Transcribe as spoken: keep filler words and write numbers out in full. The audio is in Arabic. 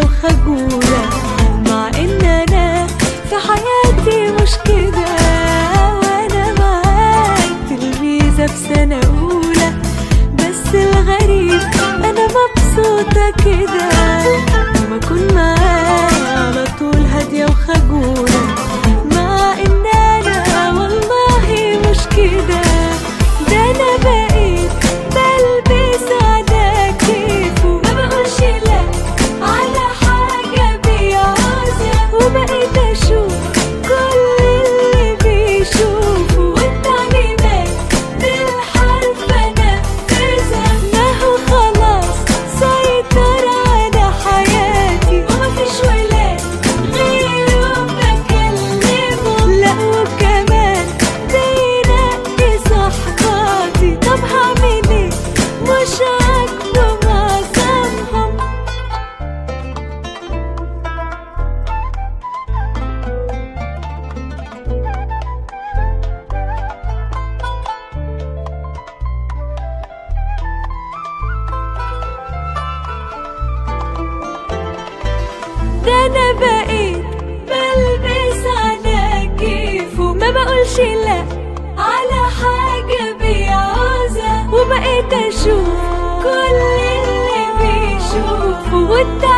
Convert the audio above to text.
وخجولة، مع ان انا في حياتي مش كده. وانا معاك تلميذة في سنة اولى، بس الغريب انا مبسوطة كده. لما اكون معاك على طول هادية وخجولة، مع ان انا والله مش كده. ده انا بقيت بلبس على كيفه، ما بقولش لا على حاجة بيعوزها، وبقيت اشوف كل اللي بيشوفه، والتعليمات بالحرف انفذها. ما هو خلاص سيطر على حياتي، ومفيش ولاد غيره بكلمه، لا وكمان بينقي صحباتي. طب هعمل ايه مش عاجبه معظمهم. ده انا بقيت بلبس على كيفه، ما بقولش لا على حاجة بيعوزها، وبقيت اشوف كل اللي بيشوفه، والتعليمات